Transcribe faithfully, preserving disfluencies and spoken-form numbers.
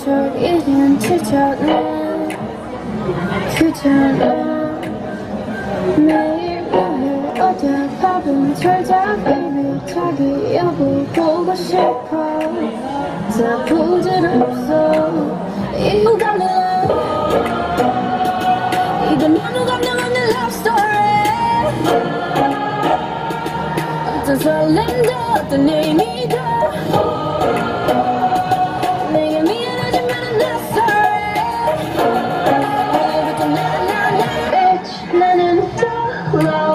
일인 지쳤네 귀찮아 매일 매일 어제 밥은 살자 baby 자기 여보 보고 싶어 다 부질없어 이거 갈래 이건 너무 감정 없는 love story 어떤 설렘도 어떤 의미도 내게 미안하지만 I'm sorry Bitch 나는 또